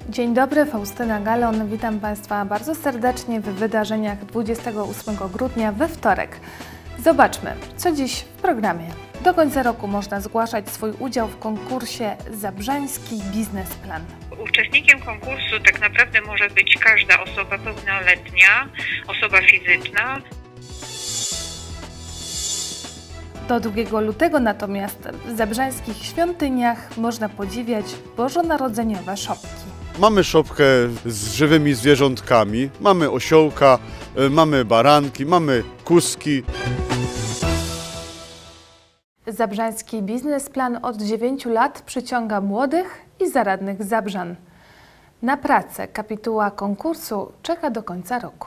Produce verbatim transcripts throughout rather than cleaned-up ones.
Dzień dobry, Faustyna Galon. Witam Państwa bardzo serdecznie w wydarzeniach dwudziestego ósmego grudnia we wtorek. Zobaczmy, co dziś w programie. Do końca roku można zgłaszać swój udział w konkursie Zabrzański Biznesplan. Uczestnikiem konkursu tak naprawdę może być każda osoba pełnoletnia, osoba fizyczna. Do drugiego lutego natomiast w zabrzańskich świątyniach można podziwiać bożonarodzeniowe szopki. Mamy szopkę z żywymi zwierzątkami, mamy osiołka, mamy baranki, mamy kuski. Zabrzański Biznesplan od dziewięciu lat przyciąga młodych i zaradnych Zabrzan. Na pracę kapituła konkursu czeka do końca roku.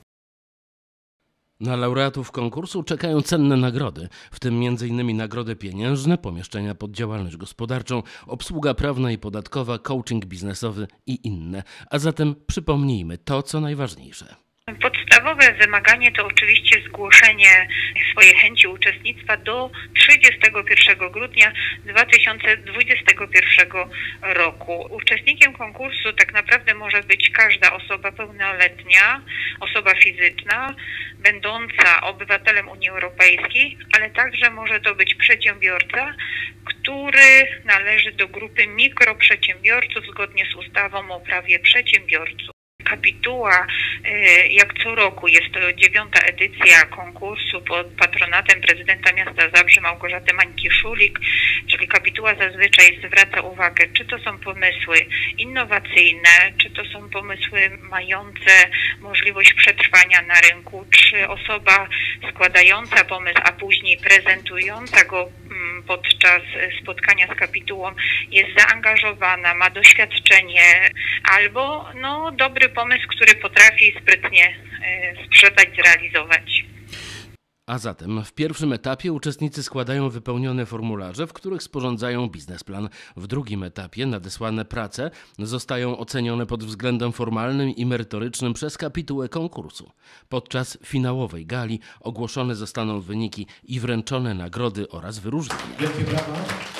Na laureatów konkursu czekają cenne nagrody, w tym między innymi nagrody pieniężne, pomieszczenia pod działalność gospodarczą, obsługa prawna i podatkowa, coaching biznesowy i inne. A zatem przypomnijmy to, co najważniejsze. Podstawowe wymaganie to oczywiście zgłoszenie swojej chęci uczestnictwa do trzydziestego pierwszego grudnia dwa tysiące dwudziestego pierwszego roku. Uczestnikiem konkursu tak naprawdę może być każda osoba pełnoletnia, osoba fizyczna, będąca obywatelem Unii Europejskiej, ale także może to być przedsiębiorca, który należy do grupy mikroprzedsiębiorców zgodnie z ustawą o prawie przedsiębiorców. Kapituła, jak co roku, jest to dziewiąta edycja konkursu pod patronatem prezydenta miasta Zabrze Małgorzaty Mańki-Szulik, czyli kapituła zazwyczaj zwraca uwagę, czy to są pomysły innowacyjne, czy to są pomysły mające możliwość przetrwania na rynku, czy osoba składająca pomysł, a później prezentująca go podczas spotkania z kapitułą jest zaangażowana, ma doświadczenie albo no, dobry pomysł, który potrafi sprytnie sprzedać, zrealizować. A zatem w pierwszym etapie uczestnicy składają wypełnione formularze, w których sporządzają biznesplan. W drugim etapie nadesłane prace zostają ocenione pod względem formalnym i merytorycznym przez kapitułę konkursu. Podczas finałowej gali ogłoszone zostaną wyniki i wręczone nagrody oraz wyróżnienia. Wielkie brawa.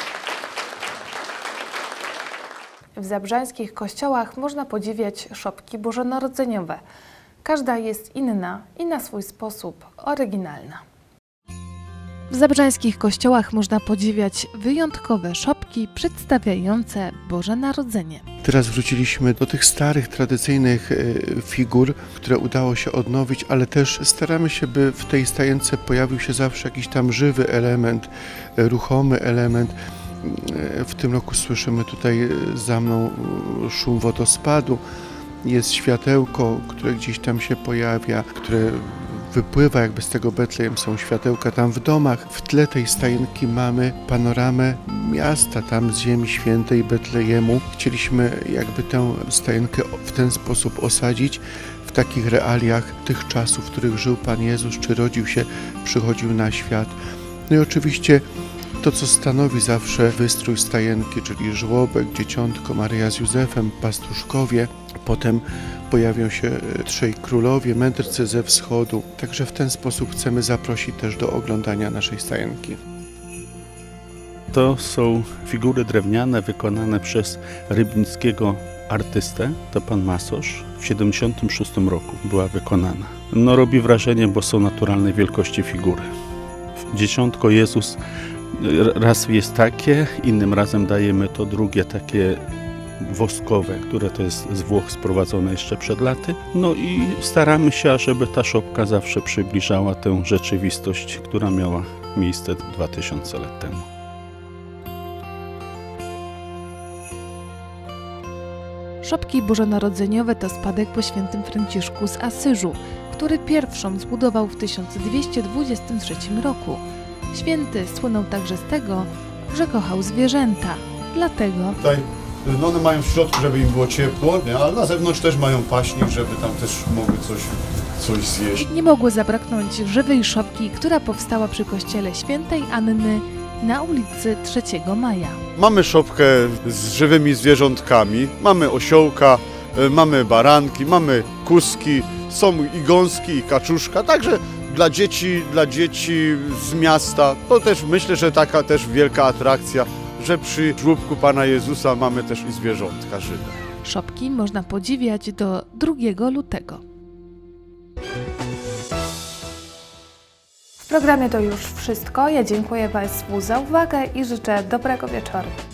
W zabrzańskich kościołach można podziwiać szopki bożonarodzeniowe. Każda jest inna i na swój sposób oryginalna. W zabrzańskich kościołach można podziwiać wyjątkowe szopki przedstawiające Boże Narodzenie. Teraz wróciliśmy do tych starych, tradycyjnych figur, które udało się odnowić, ale też staramy się, by w tej stajence pojawił się zawsze jakiś tam żywy element, ruchomy element. W tym roku słyszymy tutaj za mną szum wodospadu. Jest światełko, które gdzieś tam się pojawia, które wypływa jakby z tego Betlejem, są światełka tam w domach. W tle tej stajenki mamy panoramę miasta tam z Ziemi Świętej Betlejemu. Chcieliśmy jakby tę stajenkę w ten sposób osadzić w takich realiach tych czasów, w których żył Pan Jezus, czy rodził się, przychodził na świat. No i oczywiście to, co stanowi zawsze wystrój stajenki, czyli żłobek, dzieciątko, Maryja z Józefem, pastuszkowie. Potem pojawią się trzej królowie, mędrcy ze wschodu. Także w ten sposób chcemy zaprosić też do oglądania naszej stajenki. To są figury drewniane wykonane przez rybnickiego artystę, to pan Masosz. W siedemdziesiątym szóstym roku była wykonana. No robi wrażenie, bo są naturalnej wielkości figury. Dzieciątko Jezus raz jest takie, innym razem dajemy to drugie takie woskowe, które to jest z Włoch sprowadzone jeszcze przed laty. No i staramy się, żeby ta szopka zawsze przybliżała tę rzeczywistość, która miała miejsce dwa tysiące lat temu. Szopki bożonarodzeniowe to spadek po świętym Franciszku z Asyżu, który pierwszą zbudował w tysiąc dwieście dwudziestym trzecim roku. Święty słynął także z tego, że kochał zwierzęta, dlatego Tutaj no one mają w środku, żeby im było ciepło, nie? Ale na zewnątrz też mają paśnik, żeby tam też mogły coś, coś zjeść. nie mogło zabraknąć żywej szopki, która powstała przy kościele świętej Anny na ulicy trzeciego maja. Mamy szopkę z żywymi zwierzątkami, mamy osiołka, mamy baranki, mamy kuski, są i gąski, i kaczuszka, także dla dzieci, dla dzieci z miasta to też myślę, że taka też wielka atrakcja, że przy żłóbku Pana Jezusa mamy też i zwierzątka żywe. Szopki można podziwiać do drugiego lutego. W programie to już wszystko. Ja dziękuję Państwu za uwagę i życzę dobrego wieczoru.